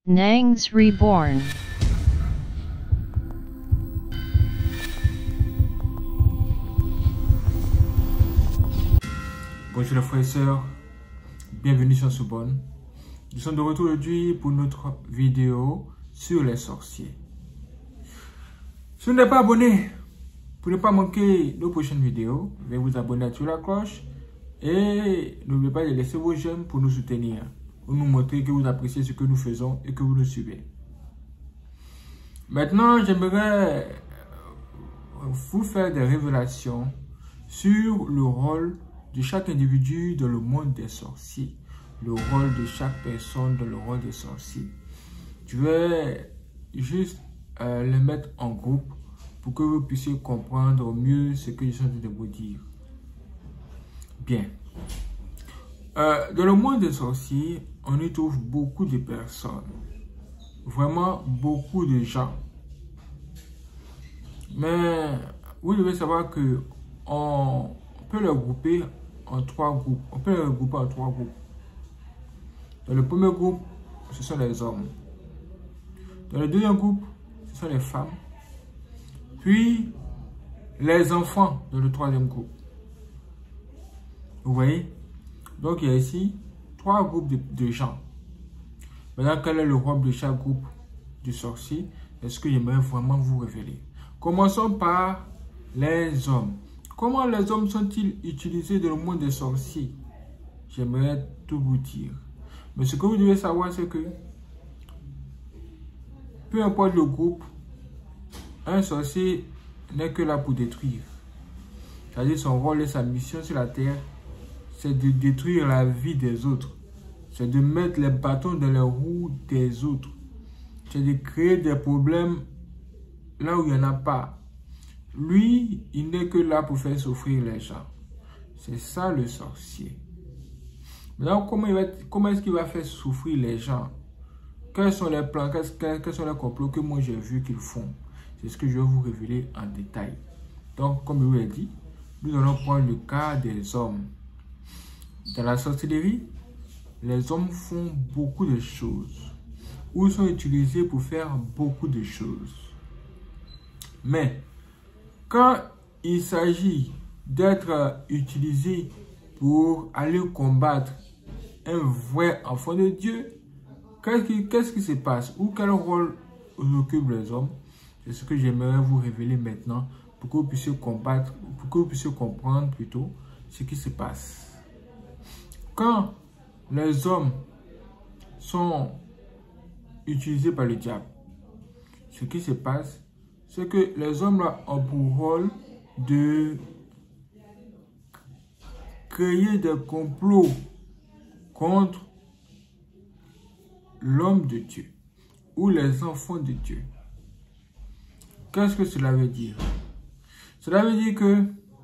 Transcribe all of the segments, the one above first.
Nangs Reborn. Bonjour les frères et sœurs, bienvenue sur Soubonne. Nous sommes de retour aujourd'hui pour notre vidéo sur les sorciers. Si vous n'êtes pas abonné, pour ne pas manquer nos prochaines vidéos, veuillez vous abonner, activer la cloche et n'oubliez pas de laisser vos j'aime pour nous soutenir, pour nous montrer que vous appréciez ce que nous faisons et que vous nous suivez. Maintenant, j'aimerais vous faire des révélations sur le rôle de chaque individu dans le monde des sorciers, le rôle de chaque personne dans le rôle des sorciers. Je vais juste les mettre en groupe pour que vous puissiez comprendre mieux ce que je suis en train de vous dire. Bien. Dans le monde des sorciers, on y trouve beaucoup de personnes. Vraiment beaucoup de gens. Mais vous devez savoir que on peut les grouper en trois groupes. On peut les regrouper en trois groupes. Dans le premier groupe, ce sont les hommes. Dans le deuxième groupe, ce sont les femmes. Puis, les enfants dans le troisième groupe. Vous voyez? Donc, il y a ici trois groupes de gens. Maintenant, quel est le rôle de chaque groupe du sorcier? Est-ce que j'aimerais vraiment vous révéler? Commençons par les hommes. Comment les hommes sont-ils utilisés dans le monde des sorciers? J'aimerais tout vous dire. Mais ce que vous devez savoir, c'est que peu importe le groupe, un sorcier n'est que là pour détruire. C'est-à-dire son rôle et sa mission sur la terre, c'est de détruire la vie des autres. C'est de mettre les bâtons dans les roues des autres. C'est de créer des problèmes là où il n'y en a pas. Lui, il n'est que là pour faire souffrir les gens. C'est ça le sorcier. Maintenant, comment est-ce qu'il va faire souffrir les gens? Quels sont les plans, quels sont les complots que moi j'ai vu qu'ils font? C'est ce que je vais vous révéler en détail. Donc, comme je vous l'ai dit, nous allons prendre le cas des hommes. Dans la sorcellerie, les hommes font beaucoup de choses. Ou sont utilisés pour faire beaucoup de choses. Mais, quand il s'agit d'être utilisé pour aller combattre un vrai enfant de Dieu, qu'est-ce qui se passe? Ou quel rôle occupent les hommes? C'est ce que j'aimerais vous révéler maintenant pour que vous puissiez combattre, pour que vous puissiez comprendre plutôt ce qui se passe. Quand les hommes sont utilisés par le diable, ce qui se passe, c'est que les hommes là ont pour rôle de créer des complots contre l'homme de Dieu ou les enfants de Dieu. Qu'est-ce que cela veut dire? Cela veut dire que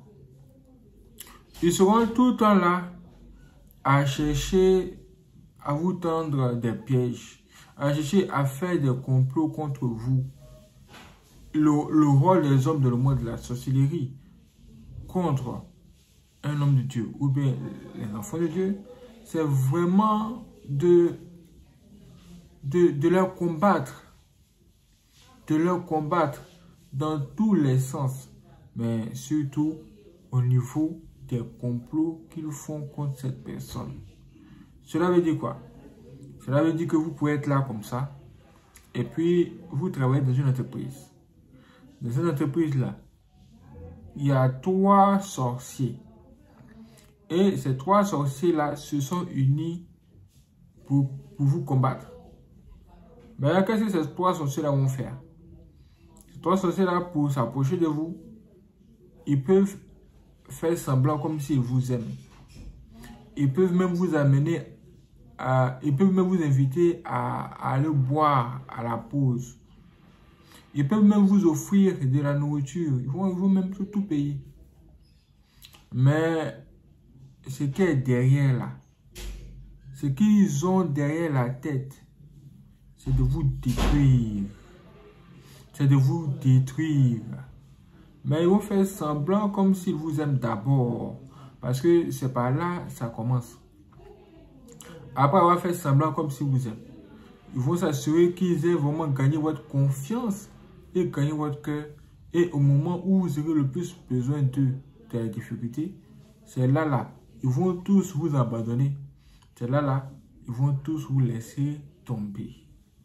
ils seront tout le temps là à chercher à vous tendre des pièges, à chercher à faire des complots contre vous. Le rôle des hommes dans le monde de la sorcellerie contre un homme de Dieu ou bien les enfants de Dieu, c'est vraiment de leur combattre. De leur combattre dans tous les sens. Mais surtout au niveau des complots qu'ils font contre cette personne. Cela veut dire quoi? Cela veut dire que vous pouvez être là comme ça. Et puis vous travaillez dans une entreprise. Dans cette entreprise-là, il y a trois sorciers. Et ces trois sorciers-là se sont unis pour vous combattre. Mais qu'est-ce que ces trois sorciers-là vont faire? Ces trois sorciers-là, pour s'approcher de vous, ils peuvent faire semblant comme s'ils vous aiment. Ils peuvent même vous amener à... Ils peuvent même vous inviter à aller boire à la pause. Ils peuvent même vous offrir de la nourriture. Ils vont même tout payer. Mais ce qui est derrière là, ce qu'ils ont derrière la tête, c'est de vous détruire. C'est de vous détruire. Mais ils vont faire semblant comme s'ils vous aiment d'abord. Parce que c'est par là que ça commence. Après avoir fait semblant comme s'ils vous aiment, Ils vont s'assurer qu'ils aient vraiment gagné votre confiance et gagné votre cœur. Et au moment où vous aurez le plus besoin de la difficulté, c'est là, ils vont tous vous abandonner. C'est là, ils vont tous vous laisser tomber.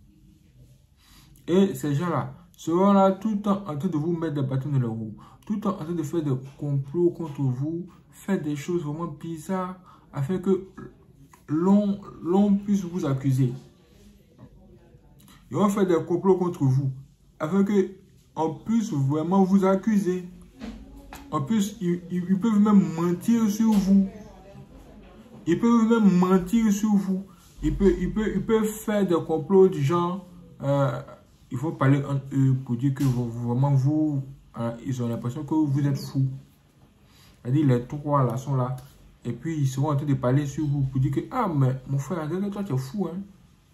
Et ces gens-là seront là tout le temps en train de vous mettre des bâtons dans les roues, tout le temps en train de faire des complots contre vous, faire des choses vraiment bizarres afin que l'on puisse vous accuser. Ils vont faire des complots contre vous afin qu'on puisse vraiment vous accuser. En plus, ils peuvent même mentir sur vous. Ils peuvent même mentir sur vous. Ils peuvent faire des complots du genre... il faut parler entre eux pour dire que vraiment vous... ils ont l'impression que vous êtes fou. C'est-à-dire les trois là sont là. Et puis ils seront en train de parler sur vous pour dire que... Ah mais mon frère, toi tu es fou. Hein?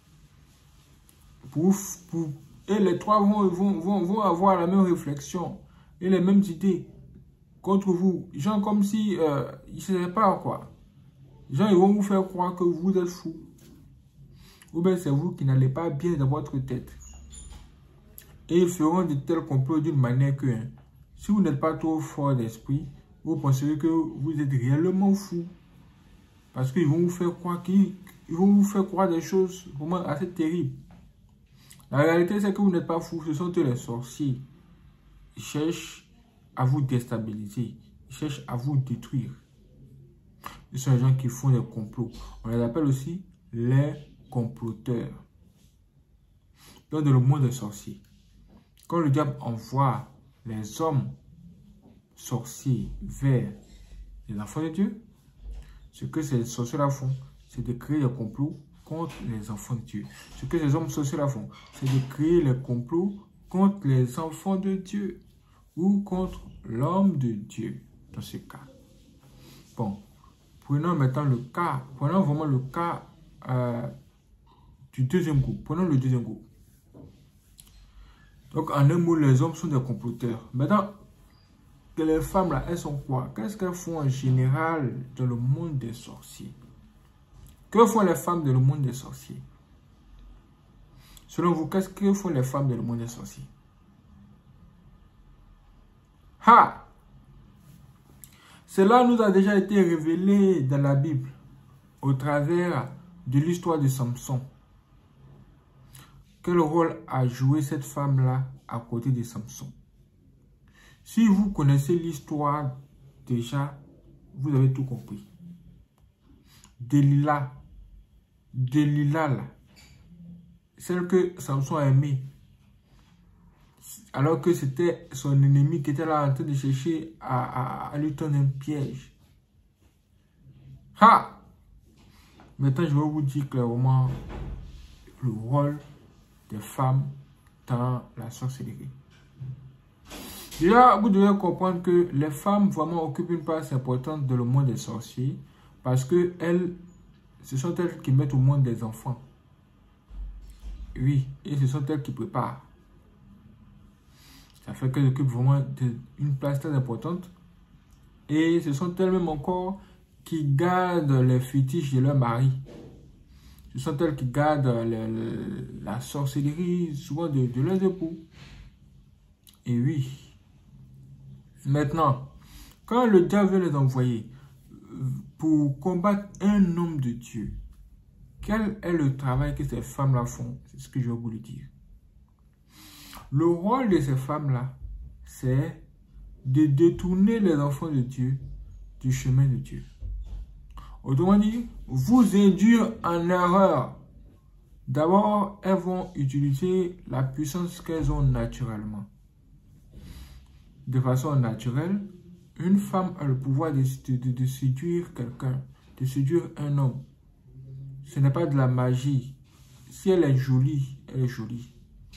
Et les trois vont avoir la même réflexion. Et les mêmes idées. Contre vous. Genre comme si... ils ne savaient pas quoi. Genre ils vont vous faire croire que vous êtes fou. Ou bien c'est vous qui n'allez pas bien dans votre tête. Et ils feront de tels complots d'une manière que, si vous n'êtes pas trop fort d'esprit, vous penserez que vous êtes réellement fou. Parce qu'ils vont vous faire croire des choses vraiment assez terribles. La réalité, c'est que vous n'êtes pas fou. Ce sont eux les sorciers. Ils cherchent à vous déstabiliser. Ils cherchent à vous détruire. Ce sont les gens qui font des complots. On les appelle aussi les comploteurs. Donc, dans le monde des sorciers, quand le diable envoie les hommes sorciers vers les enfants de Dieu, ce que ces sorciers-là font, c'est de créer des complots contre les enfants de Dieu. Ce que ces hommes sorciers-là font, c'est de créer les complots contre les enfants de Dieu ou contre l'homme de Dieu, dans ce cas. Bon, prenons maintenant le cas, prenons vraiment le cas du deuxième groupe. Prenons le deuxième groupe. Donc, en un mot, les hommes sont des comploteurs. Maintenant, les femmes, là, elles sont quoi? Qu'est-ce qu'elles font en général dans le monde des sorciers? Que font les femmes dans le monde des sorciers? Selon vous, qu'est-ce que font les femmes dans le monde des sorciers? Ha! Cela nous a déjà été révélé dans la Bible, au travers de l'histoire de Samson. Quel rôle a joué cette femme-là à côté de Samson? Si vous connaissez l'histoire, déjà, vous avez tout compris. Delilah, là, celle que Samson a aimée, alors que c'était son ennemi qui était là en train de chercher à lui tendre un piège. Ha! Maintenant, je vais vous dire clairement le rôle des femmes dans la sorcellerie. Déjà, vous devez comprendre que les femmes vraiment occupent une place importante dans le monde des sorciers parce que ce sont elles qui mettent au monde des enfants. Oui, et ce sont elles qui préparent. Ça fait qu'elles occupent vraiment une place très importante. Et ce sont elles-mêmes encore qui gardent les fétiches de leur mari. Ce sont elles qui gardent la sorcellerie, souvent de leurs époux. Et oui. Maintenant, quand le diable veut les envoyer pour combattre un homme de Dieu, quel est le travail que ces femmes-là font? C'est ce que je vais vous le dire. Le rôle de ces femmes-là, c'est de détourner les enfants de Dieu du chemin de Dieu. Autrement dit, vous induire en erreur. D'abord, elles vont utiliser la puissance qu'elles ont naturellement. De façon naturelle, une femme a le pouvoir de séduire quelqu'un, de séduire un homme. Ce n'est pas de la magie. Si elle est jolie, elle est jolie.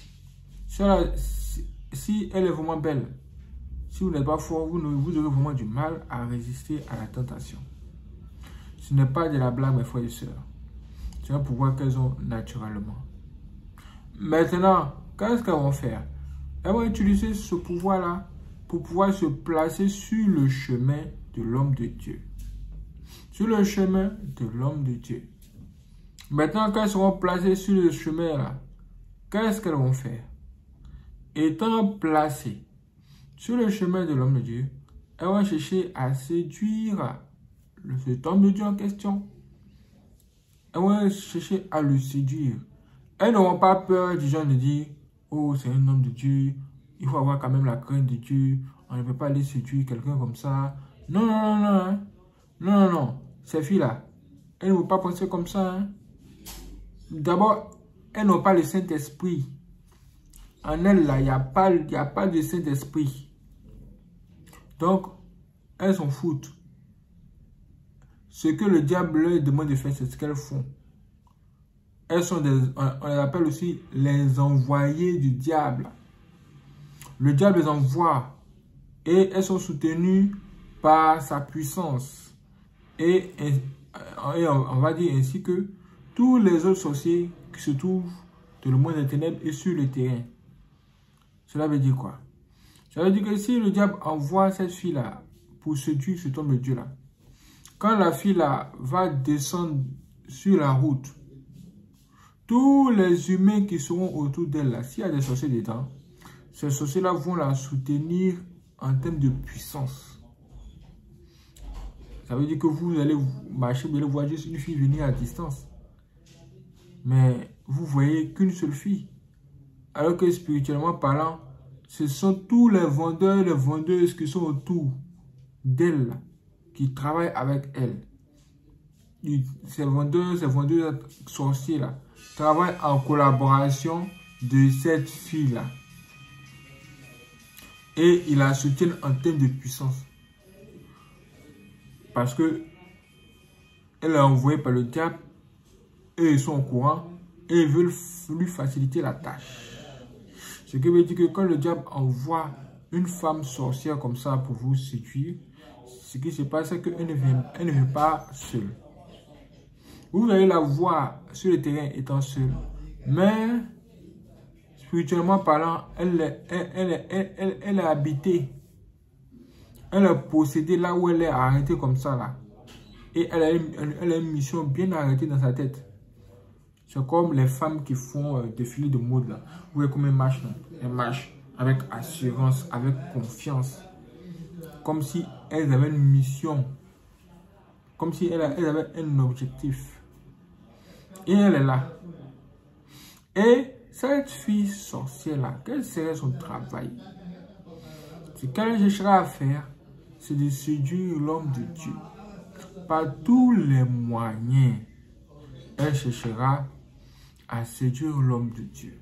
Si elle est vraiment belle, si vous n'êtes pas fort, vous aurez vraiment du mal à résister à la tentation. Ce n'est pas de la blague, mes frères et sœurs. C'est un pouvoir qu'elles ont naturellement. Maintenant, qu'est-ce qu'elles vont faire? Elles vont utiliser ce pouvoir-là pour pouvoir se placer sur le chemin de l'homme de Dieu. Sur le chemin de l'homme de Dieu. Maintenant, quand elles seront placées sur le chemin, là, qu'est-ce qu'elles vont faire? Étant placées sur le chemin de l'homme de Dieu, elles vont chercher à séduire cet homme de Dieu en question. Elles vont chercher à le séduire. Elles n'auront pas peur du genre de dire, oh, c'est un homme de Dieu, il faut avoir quand même la crainte de Dieu, on ne peut pas aller séduire quelqu'un comme ça. Non, non, non, non, hein. Non, non, non, ces filles-là, elles ne vont pas penser comme ça. Hein. D'abord, elles n'ont pas le Saint-Esprit. En elles, là, il n'y a pas de Saint-Esprit. Donc, elles s'en foutent. Ce que le diable leur demande de faire, c'est ce qu'elles font. Elles sont on les appelle aussi les envoyés du diable. Le diable les envoie et elles sont soutenues par sa puissance. Et on va dire ainsi que tous les autres sorciers qui se trouvent dans le monde des ténèbres et sur le terrain. Cela veut dire quoi? Ça veut dire que si le diable envoie cette fille-là pour séduire cet homme de Dieu-là, quand la fille-là va descendre sur la route, tous les humains qui seront autour d'elle, s'il y a des sorciers dedans, ces sorciers-là vont la soutenir en termes de puissance. Ça veut dire que vous allez marcher, vous allez voir juste une fille venir à distance. Mais vous voyez qu'une seule fille. Alors que spirituellement parlant, ce sont tous les vendeurs et les vendeuses qui sont autour d'elle, qui travaillent avec elle. Ces vendeurs sorciers-là travaillent en collaboration de cette fille-là. Et ils la soutiennent en termes de puissance. Parce que elle est envoyée par le diable et ils sont au courant et ils veulent lui faciliter la tâche. Ce qui veut dire que quand le diable envoie une femme sorcière comme ça pour vous séduire, ce qui se passe, c'est qu'elle ne vient pas seule. Vous allez la voir sur le terrain étant seule, mais spirituellement parlant, elle est habitée. Elle est possédée là où elle est arrêtée comme ça là. Et elle a une mission bien arrêtée dans sa tête. C'est comme les femmes qui font défilé de mode là. Vous voyez comme elles marchent là. Elles marchent avec assurance, avec confiance. Comme si elles avaient une mission. Comme si elles avaient un objectif. Et elle est là. Et cette fille sorcière là, quel serait son travail? Ce qu'elle cherchera à faire, c'est de séduire l'homme de Dieu. Par tous les moyens, elle cherchera à séduire l'homme de Dieu.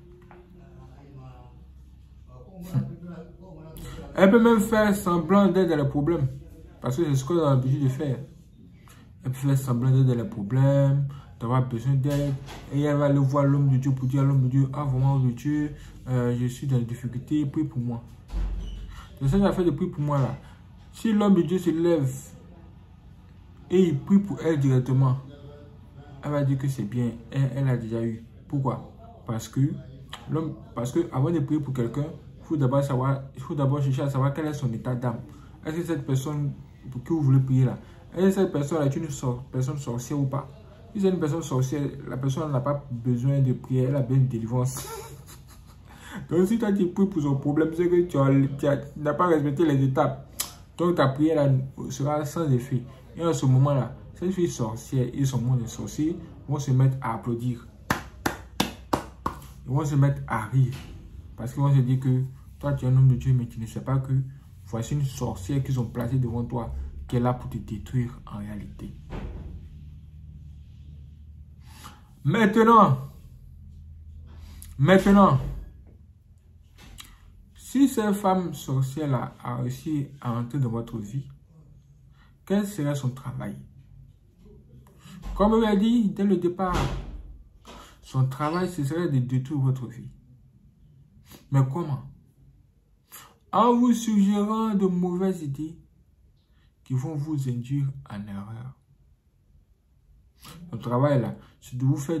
Elle peut même faire semblant d'être dans les problèmes. Parce que c'est ce qu'elle a l'habitude de faire. Elle peut faire semblant d'être dans les problèmes, d'avoir besoin d'aide. Et elle va aller voir l'homme de Dieu pour dire à l'homme de Dieu, ah vraiment de Dieu, je suis dans les difficultés, prie pour moi. C'est ça qu'elle a fait de prier pour moi là. Si l'homme de Dieu se lève et il prie pour elle directement, elle va dire que c'est bien, elle a déjà eu. Pourquoi? Parce que avant de prier pour quelqu'un, il faut d'abord chercher à savoir quel est son état d'âme. Est-ce que cette personne pour qui vous voulez prier là, est-ce que cette personne est une personne sorcière ou pas? Si c'est une personne sorcière, la personne n'a pas besoin de prier, elle a besoin de délivrance. Donc si toi tu pries pour son problème, c'est que tu n'as pas respecté les étapes. Donc ta prière sera sans effet. Et en ce moment-là, cette fille sorcière et son monde de sorciers vont se mettre à applaudir. Ils vont se mettre à rire. Parce qu'ils vont se dire que toi tu es un homme de Dieu, mais tu ne sais pas que voici une sorcière qu'ils ont placée devant toi, qui est là pour te détruire en réalité. Maintenant, si cette femme sorcière-là a réussi à entrer dans votre vie, quel serait son travail? Comme je l'ai dit dès le départ, son travail, ce serait de détruire votre vie. Mais comment? En vous suggérant de mauvaises idées qui vont vous induire en erreur. Son travail là, c'est de vous faire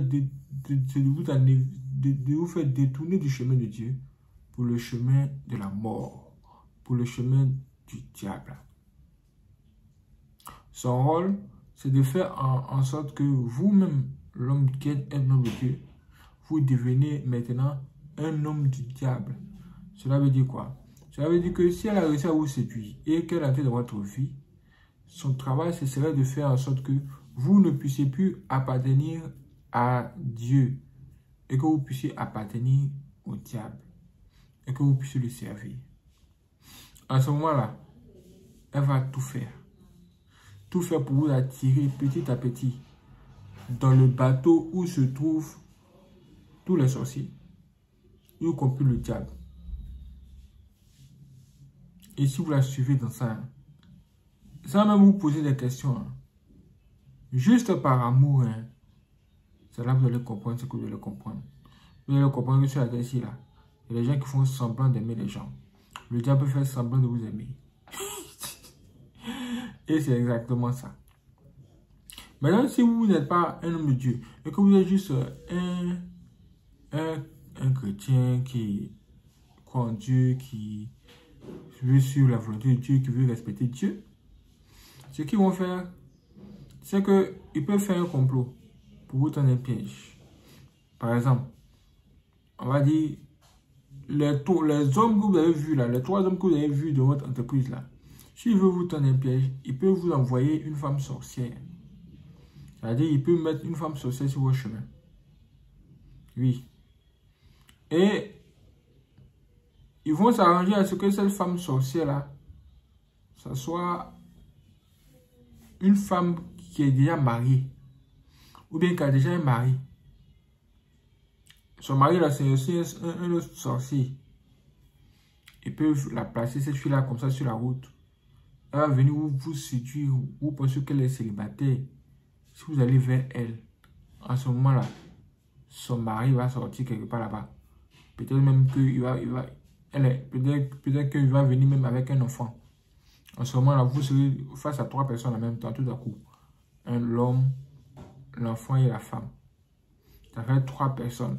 détourner du chemin de Dieu pour le chemin de la mort, pour le chemin du diable. Son rôle, c'est de faire en sorte que vous-même, l'homme qui est un homme de Dieu, vous devenez maintenant un homme du diable. Cela veut dire quoi? Cela veut dire que si elle a réussi à vous séduire et qu'elle a entré dans votre vie, son travail, ce serait de faire en sorte que vous ne puissiez plus appartenir à Dieu et que vous puissiez appartenir au diable et que vous puissiez le servir. En ce moment-là, elle va tout faire. Tout faire pour vous attirer petit à petit dans le bateau où se trouvent tous les sorciers, y compris le diable. Et si vous la suivez dans ça, ça va même vous poser des questions. Juste par amour, c'est là que vous allez comprendre ce que vous allez comprendre. Vous allez comprendre que sur la terre ici, là, il y a des gens qui font semblant d'aimer les gens. Le diable peut faire semblant de vous aimer. Et c'est exactement ça. Maintenant, si vous n'êtes pas un homme de Dieu, et que vous êtes juste un chrétien qui croit en Dieu, qui veut suivre la volonté de Dieu, qui veut respecter Dieu, ce qu'ils vont faire, c'est qu'ils peuvent faire un complot pour vous tendre un piège. Par exemple, on va dire, les hommes que vous avez vus là, les 3 hommes que vous avez vus dans votre entreprise là, s'ils veulent vous tendre un piège, ils peuvent vous envoyer une femme sorcière. C'est-à-dire, ils peuvent mettre une femme sorcière sur votre chemin. Oui. Et ils vont s'arranger à ce que cette femme sorcière là, ça soit une femme qui est déjà mariée. Ou bien qui a déjà un mari. Son mari là, c'est aussi un autre sorcier. Ils peuvent la placer, cette fille là, comme ça sur la route. Elle va venir vous séduire. Vous pensez qu'elle est célibataire. Si vous allez vers elle, en ce moment là, son mari va sortir quelque part là-bas. Peut-être même qu'il peut-être qu'il va venir même avec un enfant. En ce moment là, vous serez face à 3 personnes en même temps, tout à coup. L'homme, l'enfant et la femme. Ça fait 3 personnes.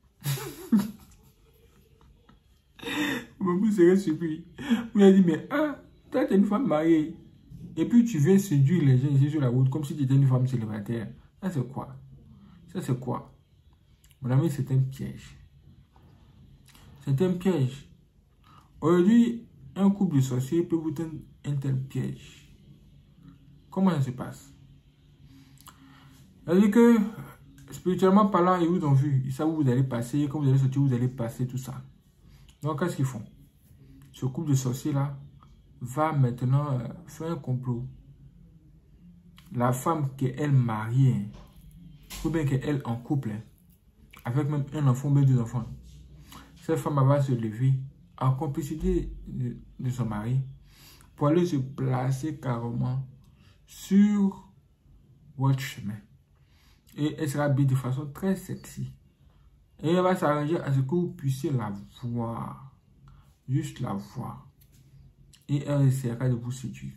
Vous serez surpris. Vous allez dire, mais toi, tu es une femme mariée. Et puis tu viens séduire les gens ici sur la route comme si tu étais une femme célibataire. Ça, c'est quoi? Ça, c'est quoi? Mon ami, c'est un piège. C'est un piège. Aujourd'hui, un couple de sorciers peut vous tendre un tel piège. Comment ça se passe? C'est-à-dire que, spirituellement parlant, ils vous ont vu. Ils savent où vous allez passer. Quand vous allez sortir, vous allez passer, tout ça. Donc, qu'est-ce qu'ils font? Ce couple de sorciers-là va maintenant faire un complot. La femme qui est elle mariée, ou bien qu'elle est en couple, avec même un enfant, ou 2 enfants, cette femme va se lever en complicité de son mari pour aller se placer carrément sur votre chemin. Et elle sera habillée de façon très sexy. Et elle va s'arranger à ce que vous puissiez la voir. Juste la voir. Et elle essaiera de vous séduire.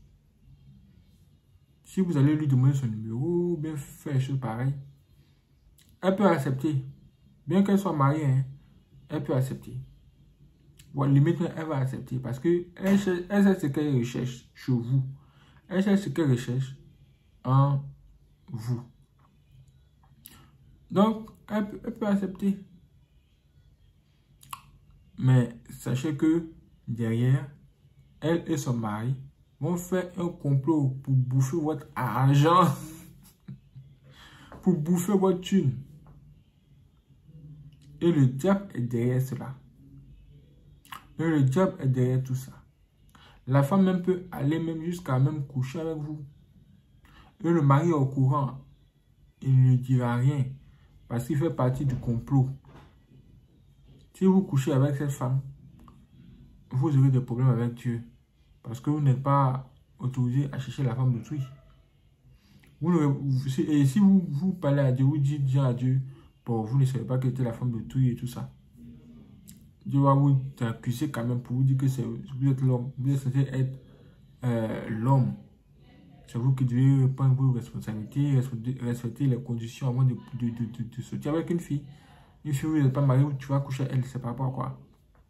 Si vous allez lui demander son numéro, ou bien faire des choses pareilles, elle peut accepter. Bien qu'elle soit mariée, elle peut accepter. Ou limite, elle va accepter. Parce qu'elle sait ce qu'elle recherche chez vous. Elle sait ce qu'elle recherche en vous. Donc, elle peut accepter. Mais sachez que derrière, elle et son mari vont faire un complot pour bouffer votre argent, pour bouffer votre thune. Et le diable est derrière cela. Et le diable est derrière tout ça. La femme même peut aller même jusqu'à même coucher avec vous. Et le mari est au courant. Il ne dira rien. Parce qu'il fait partie du complot. Si vous couchez avec cette femme, vous aurez des problèmes avec Dieu. Parce que vous n'êtes pas autorisé à chercher la femme d'autrui. Et si vous parlez à Dieu, vous dites bien à Dieu, bon, vous ne savez pas que c'était la femme d'autrui et tout ça. Dieu va vous accuser quand même pour vous dire que vous êtes l'homme. Vous êtes censé être l'homme. C'est vous qui devez prendre vos responsabilités, respecter les conditions avant de sortir avec une fille. Une fille, vous n'êtes pas marié, tu vas coucher elle, c'est par rapport à quoi?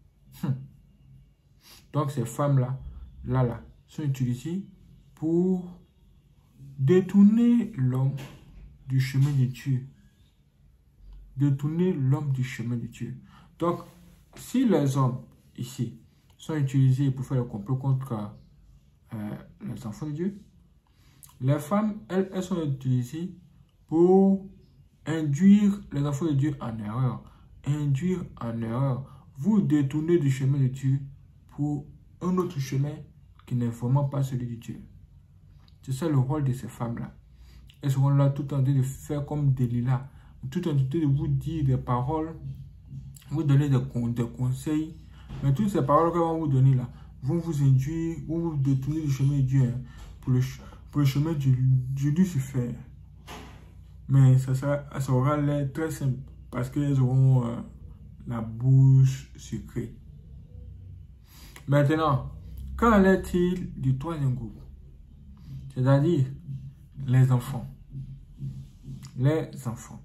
Donc ces femmes-là, sont utilisées pour détourner l'homme du chemin de Dieu. Détourner l'homme du chemin de Dieu. Donc, si les hommes ici sont utilisés pour faire le complot contre les enfants de Dieu, les femmes, elles sont utilisées pour induire les enfants de Dieu en erreur. Induire en erreur. Vous détournez du chemin de Dieu pour un autre chemin qui n'est vraiment pas celui de Dieu. C'est ça le rôle de ces femmes-là. Elles seront là tout en train de faire comme Delilah, tout en train de vous dire des paroles, vous donner des conseils, mais toutes ces paroles qu'elles vont vous donner là, vont vous induire, vont vous détourner du chemin de Dieu, hein, pour le chemin du Lucifer. Mais ça aura l'air très simple, parce qu'elles auront la bouche sucrée. Maintenant, qu'en est-il du troisième groupe? C'est-à-dire les enfants. Les enfants.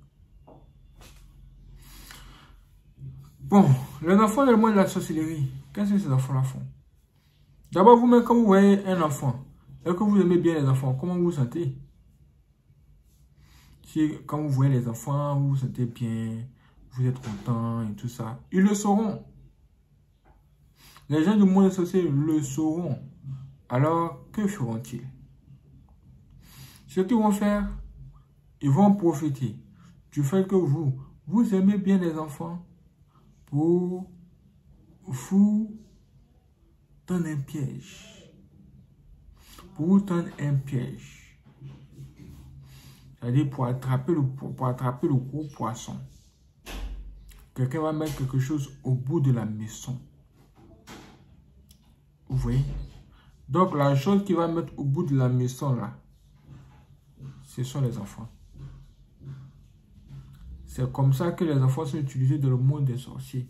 Bon, les enfants, le monde de la sorcellerie, qu'est-ce que ces enfants-là font? D'abord, vous-même, quand vous voyez un enfant, et que vous aimez bien les enfants, comment vous vous sentez? Si, quand vous voyez les enfants, vous vous sentez bien, vous êtes content et tout ça, ils le sauront. Les gens du monde sorcier le sauront. Alors, que feront-ils? Ce qu'ils vont faire, ils vont profiter du fait que vous aimez bien les enfants pour vous tendre un piège. Pour vous tendre un piège. C'est-à-dire pour attraper le gros poisson. Quelqu'un va mettre quelque chose au bout de la maison. Vous voyez? Donc la chose qui va mettre au bout de la maison là, ce sont les enfants. C'est comme ça que les enfants sont utilisés dans le monde des sorciers.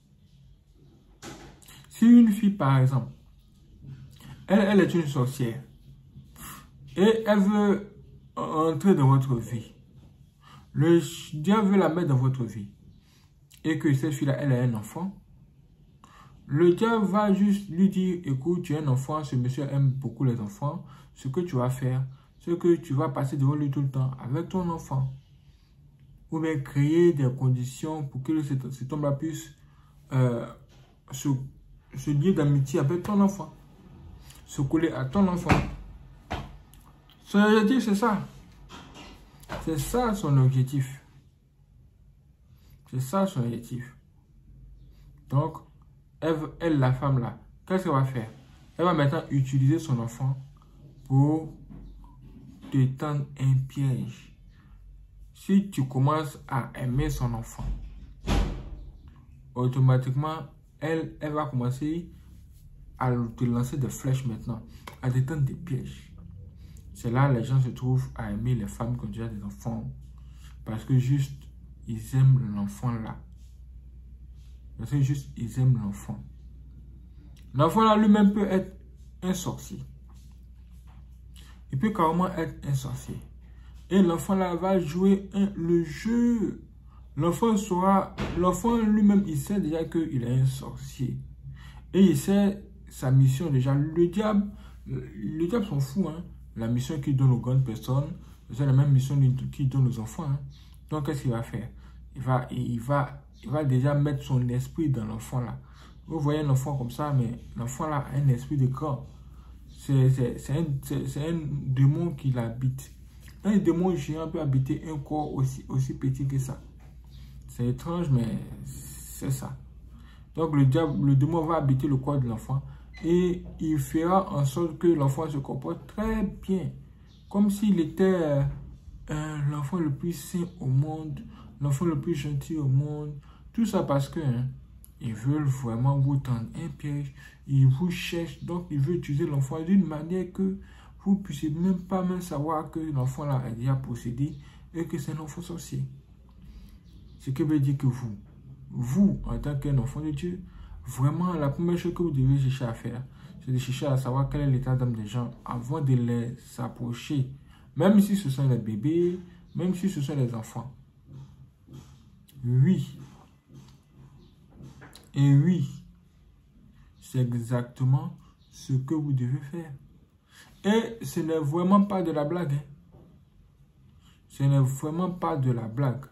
Si une fille, par exemple, elle est une sorcière et elle veut entrer dans votre vie, le diable veut la mettre dans votre vie et que cette fille-là, elle a un enfant, le diable va juste lui dire, écoute, tu es un enfant, ce monsieur aime beaucoup les enfants, ce que tu vas faire, c'est que tu vas passer devant lui tout le temps avec ton enfant. Ou bien créer des conditions pour que cet homme-là puisse se lier d'amitié avec ton enfant. Se coller à ton enfant. Son objectif, c'est ça. C'est ça son objectif. C'est ça son objectif. Donc, elle la femme là, qu'est-ce qu'elle va faire? Elle va maintenant utiliser son enfant pour te tendre un piège. Si tu commences à aimer son enfant, automatiquement, elle va commencer à te lancer des flèches maintenant, à te tendre des pièges. C'est là que les gens se trouvent à aimer les femmes qui ont déjà des enfants. Parce que juste, ils aiment l'enfant là. Parce que juste, ils aiment l'enfant. L'enfant là lui-même peut être un sorcier. Il peut carrément être un sorcier. Et l'enfant là va jouer le jeu. L'enfant lui-même, il sait déjà qu'il est un sorcier. Et il sait sa mission déjà. Le diable s'en fout. Hein. La mission qu'il donne aux grandes personnes, c'est la même mission qu'il donne aux enfants. Hein. Donc, qu'est-ce qu'il va faire? Il va déjà mettre son esprit dans l'enfant là. Vous voyez un enfant comme ça, mais l'enfant là a un esprit de grand. C'est un démon qui l'habite. Un démon géant peut habiter un corps aussi petit que ça. C'est étrange, mais c'est ça. Donc le démon va habiter le corps de l'enfant et il fera en sorte que l'enfant se comporte très bien. Comme s'il était l'enfant le plus sain au monde, l'enfant le plus gentil au monde. Tout ça parce que ils veulent vraiment vous tendre un piège. Ils vous cherchent, donc ils veulent utiliser l'enfant d'une manière que vous ne puissiez même pas savoir que l'enfant là a déjà possédé et que c'est un enfant sorcier. Ce qui veut dire que vous, en tant qu'un enfant de Dieu, vraiment la première chose que vous devez chercher à faire, c'est de chercher à savoir quel est l'état d'âme des gens avant de les approcher. Même si ce sont les bébés, même si ce sont les enfants. Oui. Et oui, c'est exactement ce que vous devez faire. Et ce n'est vraiment pas de la blague. Hein. Ce n'est vraiment pas de la blague.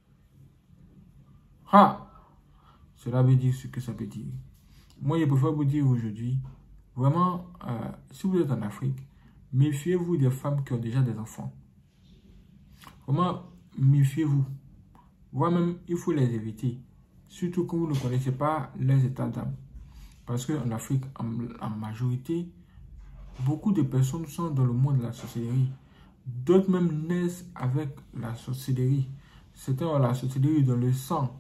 Ah! Cela veut dire ce que ça veut dire. Moi, je préfère vous dire aujourd'hui, vraiment, si vous êtes en Afrique, méfiez-vous des femmes qui ont déjà des enfants. Vraiment, méfiez-vous. Voire même, il faut les éviter. Surtout quand vous ne connaissez pas les états d'âme. Parce qu'en Afrique, en majorité, beaucoup de personnes sont dans le monde de la sorcellerie. D'autres même naissent avec la sorcellerie. Certains ont la sorcellerie dans le sang.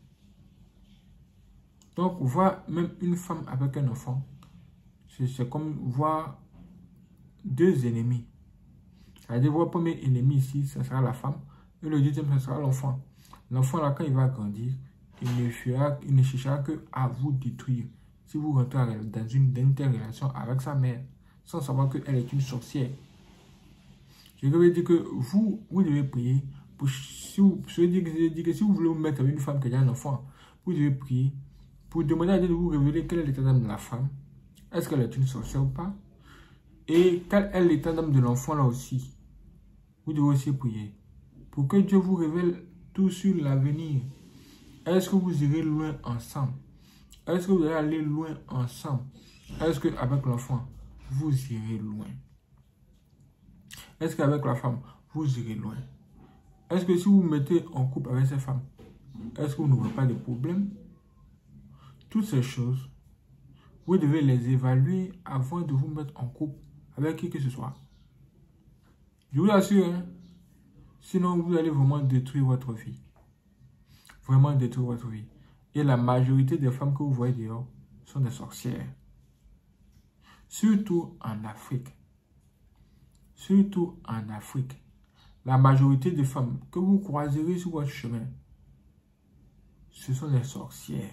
Donc, voir même une femme avec un enfant, c'est comme voir deux ennemis. C'est-à-dire, votre premier ennemi ici, ce sera la femme, et le deuxième, ce sera l'enfant. L'enfant, là, quand il va grandir, il ne cherchera qu'à vous détruire. Si vous rentrez dans une telle relation avec sa mère, sans savoir qu'elle est une sorcière. Je veux dire que vous devez prier. Je dis que si vous voulez vous mettre avec une femme qui a un enfant, vous devez prier pour demander à Dieu de vous révéler quel est l'état d'âme de la femme. Est-ce qu'elle est une sorcière ou pas? Et quel est l'état d'âme de l'enfant là aussi? Vous devez aussi prier pour que Dieu vous révèle tout sur l'avenir. Est-ce que vous irez loin ensemble? Est-ce que vous allez aller loin ensemble? Est-ce qu'avec l'enfant, vous irez loin? Est-ce qu'avec la femme, vous irez loin? Est-ce que si vous vous mettez en couple avec cette femme, est-ce que vous n'aurez pas de problème? Toutes ces choses, vous devez les évaluer avant de vous mettre en couple avec qui que ce soit. Je vous assure, hein? Sinon vous allez vraiment détruire votre vie. Vraiment détruire votre vie. Et la majorité des femmes que vous voyez dehors sont des sorcières. Surtout en Afrique. Surtout en Afrique. La majorité des femmes que vous croiserez sur votre chemin, ce sont des sorcières.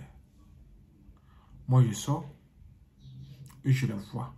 Moi, je sors et je les vois.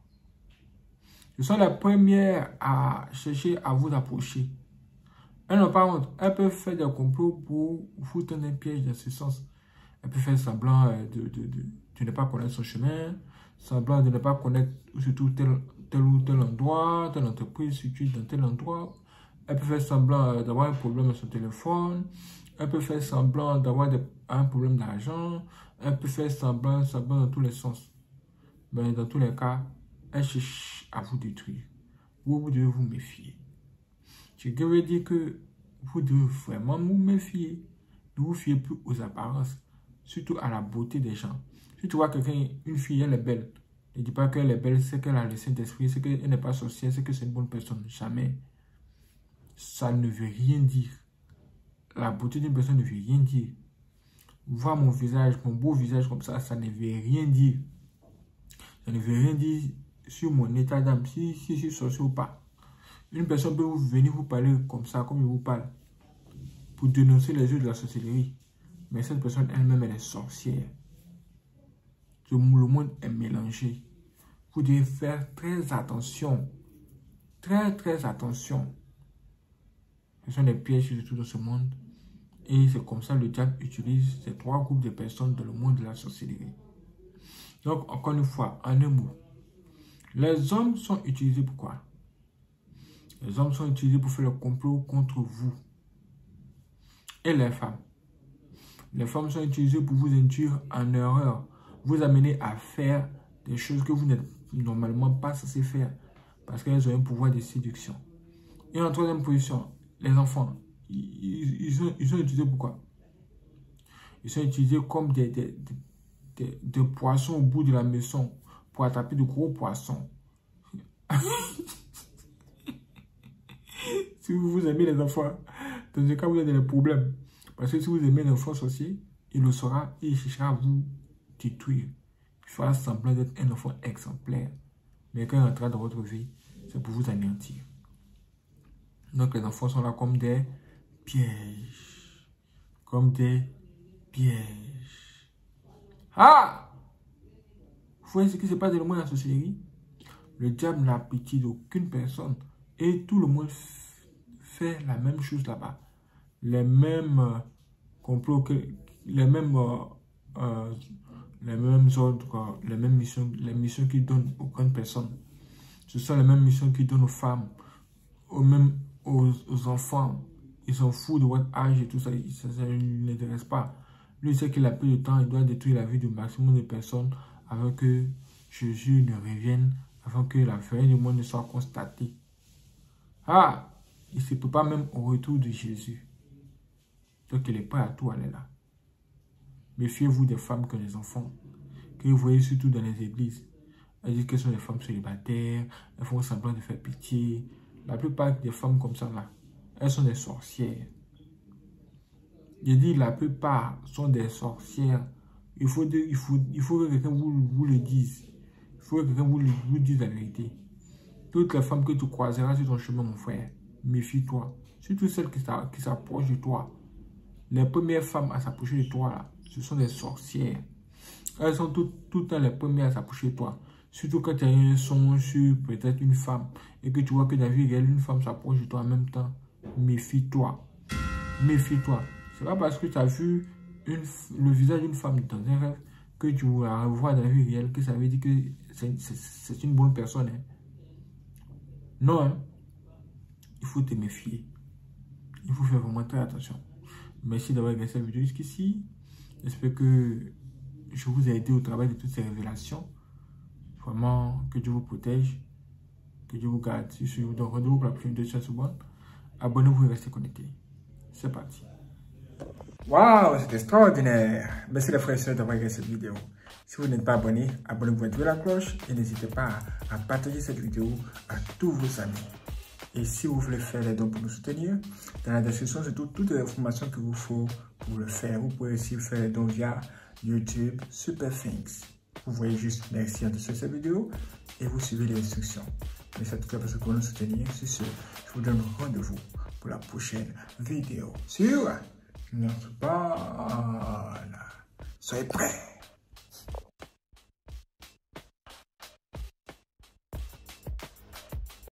Ce sont les premières à chercher à vous approcher. Elles n'ont pas honte. Elles peuvent faire des complots pour vous tendre un piège dans ce sens. Elles peuvent faire semblant de ne pas connaître son chemin, semblant de ne pas connaître surtout tel ou tel endroit, telle entreprise située dans tel endroit. Elles peuvent faire semblant d'avoir un problème avec son téléphone. Elles peuvent faire semblant d'avoir un problème d'argent. Elles peuvent faire semblant dans tous les sens. Mais dans tous les cas, elles cherchent à vous détruire. Vous devez vous méfier. Je veux dire que vous devez vraiment vous méfier. Ne vous fiez plus aux apparences. Surtout à la beauté des gens. Si tu vois quelqu'un, une fille, elle est belle. Ne dis pas qu'elle est belle, c'est qu'elle a le Saint-Esprit, c'est qu'elle n'est pas sorcière, c'est que c'est une bonne personne. Jamais. Ça ne veut rien dire. La beauté d'une personne ne veut rien dire. Voir mon visage, mon beau visage comme ça ne veut rien dire. Ça ne veut rien dire sur mon état d'âme, si je suis sorcier ou pas. Une personne peut venir vous parler comme ça, comme je vous parle, pour dénoncer les yeux de la sorcellerie. Mais cette personne elle-même, elle est sorcière. Le monde est mélangé. Vous devez faire très attention. Très attention. Ce sont des pièges de tout dans ce monde. Et c'est comme ça que le diable utilise ces trois groupes de personnes dans le monde de la sorcellerie. Donc, encore une fois, en un mot, les hommes sont utilisés pour quoi? Les hommes sont utilisés pour faire le complot contre vous. Et les femmes? Les femmes sont utilisées pour vous induire en erreur, vous amener à faire des choses que vous n'êtes normalement pas censé faire parce qu'elles ont un pouvoir de séduction. Et en troisième position, les enfants, ils sont utilisés pour quoi? Ils sont utilisés comme des poissons au bout de la maison pour attraper de gros poissons. Si vous aimez les enfants, dans ce cas, vous avez des problèmes. Parce que si vous aimez un enfant sorcier, il le saura et il cherchera à vous détruire. Il fera semblant d'être un enfant exemplaire. Mais quand il entrera dans votre vie, c'est pour vous anéantir. Donc les enfants sont là comme des pièges. Comme des pièges. Ah! Vous voyez ce qui se passe dans le monde de la sorcellerie? Le diable n'a pitié d'aucune personne. Et tout le monde fait la même chose là-bas. Les mêmes complots, les mêmes ordres, les mêmes missions, les missions qu'ils donnent aux grandes personnes. Ce sont les mêmes missions qu'ils donnent aux femmes, aux enfants. Il s'en fout de votre âge et tout ça. Ça ne l'intéresse pas. Lui, il sait qu'il a peu de temps. Il doit détruire la vie du maximum de personnes avant que Jésus ne revienne, avant que la fin du monde ne soit constatée. Ah! Il ne se prépare même au retour de Jésus. Donc, il est prêt à tout aller là. Méfiez-vous des femmes que les enfants, que vous voyez surtout dans les églises. Elles disent qu'elles sont des femmes célibataires, elles font semblant de faire pitié. La plupart des femmes comme ça là, elles sont des sorcières. Je dis la plupart sont des sorcières. Il faut que quelqu'un vous le dise. Il faut que quelqu'un vous dise la vérité. Toutes les femmes que tu croiseras sur ton chemin, mon frère, méfie-toi. Surtout celles qui s'approchent de toi. Les premières femmes à s'approcher de toi, là, ce sont des sorcières. Elles sont tout le temps les premières à s'approcher de toi. Surtout quand tu as un songe sur peut-être une femme et que tu vois que dans la vie réelle, une femme s'approche de toi en même temps. Méfie-toi. Méfie-toi. C'est pas parce que tu as vu le visage d'une femme dans un rêve que tu la revois dans la vie réelle que ça veut dire que c'est une bonne personne. Hein. Non, hein. Il faut te méfier. Il faut faire vraiment très attention. Merci d'avoir regardé cette vidéo jusqu'ici. J'espère que je vous ai aidé au travail de toutes ces révélations. Vraiment, que Dieu vous protège. Que Dieu vous garde. Si je vous donne rendez-vous pour la prochaine vidéo de secondes. Abonnez-vous et restez connectés. C'est parti. Waouh, c'est extraordinaire. Merci les frères et sœurs d'avoir regardé cette vidéo. Si vous n'êtes pas abonné, abonnez-vous et activez la cloche. Et n'hésitez pas à partager cette vidéo à tous vos amis. Et si vous voulez faire les dons pour nous soutenir, dans la description, c'est toutes les informations qu'il vous faut pour le faire. Vous pouvez aussi faire les dons via YouTube, Super Things. Vous voyez juste merci en dessous de cette vidéo et vous suivez les instructions. Merci à toutes les personnes pour nous soutenir. Sur ce, je vous donne rendez-vous pour la prochaine vidéo sur notre page. Soyez prêts!